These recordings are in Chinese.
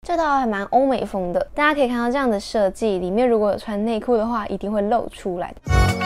这套还蛮欧美风的，大家可以看到这样的设计，里面如果有穿内裤的话，一定会露出来。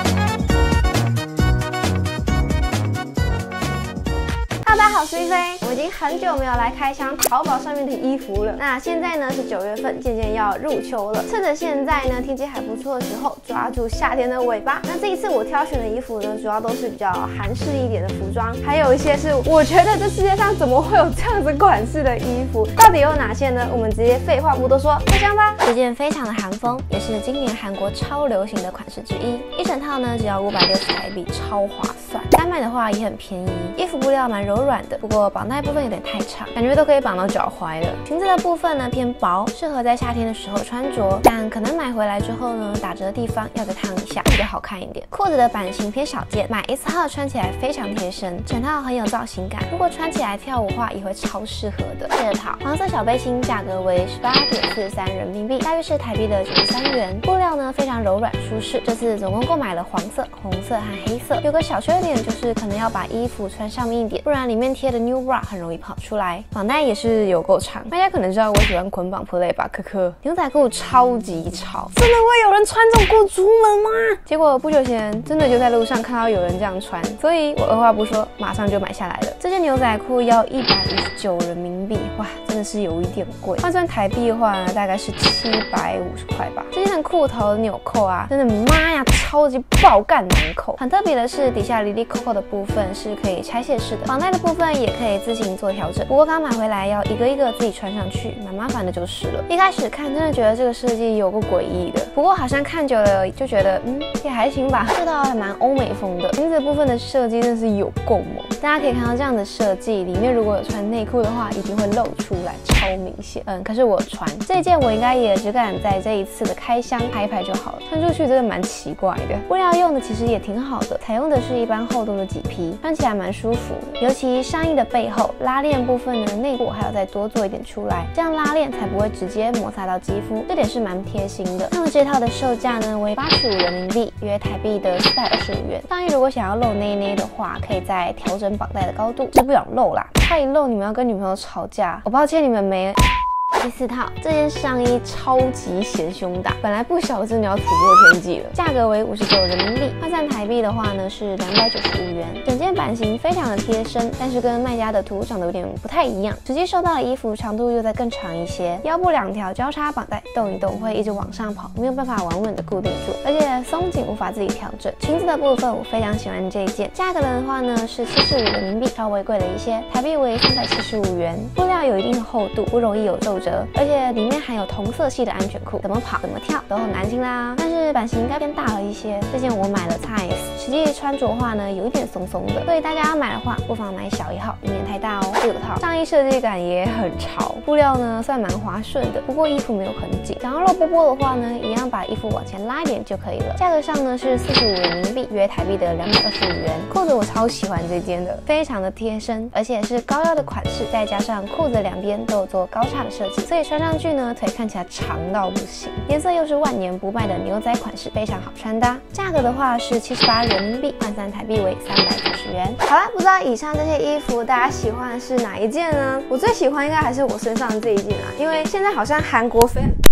大家好，我是一菲。我已经很久没有来开箱淘宝上面的衣服了。那现在呢是9月份，渐渐要入秋了。趁着现在呢天气还不错的时候，抓住夏天的尾巴。那这一次我挑选的衣服呢，主要都是比较韩式一点的服装，还有一些是我觉得这世界上怎么会有这样子款式的衣服？到底有哪些呢？我们直接废话不多说，开箱吧。这件非常的韩风，也是今年韩国超流行的款式之一。一整套呢只要560台币，超划算。单买的话也很便宜。衣服布料蛮柔软的，不过绑带部分有点太长，感觉都可以绑到脚踝了。裙子的部分呢偏薄，适合在夏天的时候穿着，但可能买回来之后呢，打折的地方要再烫一下，比较好看一点。裤子的版型偏少见，买 S 号穿起来非常贴身，整套很有造型感。如果穿起来跳舞的话，也会超适合的。这套黄色小背心价格为18.43人民币，大约是台币的93元。布料呢非常柔软舒适。这次总共购买了黄色、红色和黑色。有个小缺点就是可能要把衣服穿上面一点，不然里面贴的 New Bra 很容易跑出来。绑带也是有够长，大家可能知道我喜欢捆绑 play 吧，科科。牛仔裤超级潮，真的会有人穿这种裤出门吗？结果不久前真的就在路上看到有人这样穿，所以我二话不说，马上就买下来了。这件牛仔裤要159人民币，哇，真的是有一点贵。换算台币的话呢，大概是750块吧。这件裤头的纽扣啊，真的妈呀，超级爆干难扣。很特别的是，底下里里扣扣的部分是可以拆卸式的，绑带的部分也可以自行做调整。不过刚买回来要一个一个自己穿上去，蛮麻烦的就是了。一开始看真的觉得这个设计有个诡异的，不过好像看久了就觉得也还行吧。这套还蛮欧美风的，裙子部分的设计真是有够猛。大家可以看到这样的设计，里面如果有穿内裤的话，一定会露出来，超明显。可是我穿这件，我应该也只敢在这一次的开箱拍一拍就好了，穿出去真的蛮奇怪的。布料用的其实也挺好的，采用的是一般厚度的麂皮，穿起来蛮舒服的。尤其上衣的背后拉链部分呢，内部还要再多做一点出来，这样拉链才不会直接摩擦到肌肤，这点是蛮贴心的。那么这套的售价呢为85人民币，约台币的425元。上衣如果想要露内内的话，可以再调整绑带的高度，这不想露啦，怕一露你们要跟女朋友吵架。我抱歉你们没。第4套，这件上衣超级显胸大，本来不小真的要突破天际了，价格为59人民币，换算台币的话呢是295元。整件版型非常的贴身，但是跟卖家的图长得有点不太一样。实际收到的衣服长度又再更长一些，腰部2条交叉绑带动一动会一直往上跑，没有办法稳稳的固定住，而且松紧无法自己调整。裙子的部分我非常喜欢这一件，价格的话呢是75人民币，稍微贵了一些，台币为375元。布料有一定的厚度，不容易有皱褶。而且里面还有同色系的安全裤，怎么跑怎么跳都很安心啦。但是版型应该偏大了一些，这件我买了 XS， 实际穿着的话呢有一点松松的，所以大家要买的话不妨买小1号，以免太大哦。这套上衣设计感也很潮，布料呢算蛮滑顺的，不过衣服没有很紧。想要露波波的话呢，一样把衣服往前拉一点就可以了。价格上呢是45人民币，约台币的225元。裤子我超喜欢这件的，非常的贴身，而且是高腰的款式，再加上裤子两边都有做高叉的设计，所以穿上去呢，腿看起来长到不行，颜色又是万年不败的牛仔款式，非常好穿搭。价格的话是78人民币，换算台币为390元。好啦，不知道以上这些衣服大家喜欢的是哪一件呢？我最喜欢应该还是我身上的这一件啦，因为现在好像韩国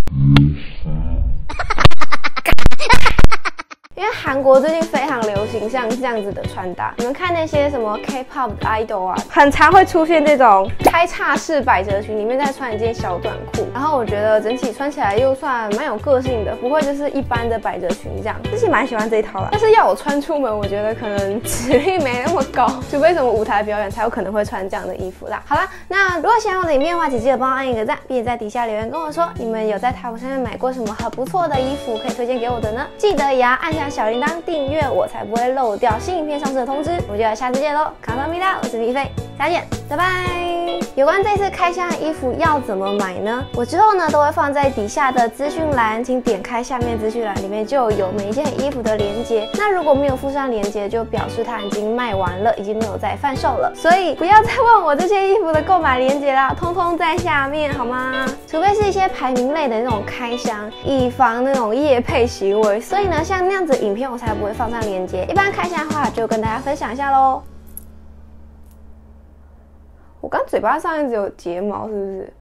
因为韩国最近非常流行像这样子的穿搭，你们看那些什么 K-pop 的 idol 啊，很常会出现这种开叉式百褶裙，里面再穿一件小短裤，然后我觉得整体穿起来又算蛮有个性的，不会就是一般的百褶裙这样，自己蛮喜欢这一套啦。但是要我穿出门，我觉得可能实力没那么高，除非什么舞台表演才有可能会穿这样的衣服啦。好啦，那如果喜欢我的影片的话，请记得帮我按一个赞，并且在底下留言跟我说你们有在淘宝上面买过什么很不错的衣服可以推荐给我的呢？记得也要按下小铃铛订阅我，才不会漏掉新影片上市的通知。我们就下次见喽，卡萨米达，我是李飞，下次见，拜拜。有关这次开箱的衣服要怎么买呢？我之后呢都会放在底下的资讯栏，请点开下面资讯栏，里面就有每一件衣服的连结。那如果没有附上连结，就表示它已经卖完了，已经没有再贩售了。所以不要再问我这些衣服的购买连结啦，通通在下面好吗？除非是一些排名类的那种开箱，以防那种业配行为。所以呢，像那样子的影片我才不会放上连结。一般开箱的话，就跟大家分享一下咯。我刚嘴巴上一直有睫毛，是不是？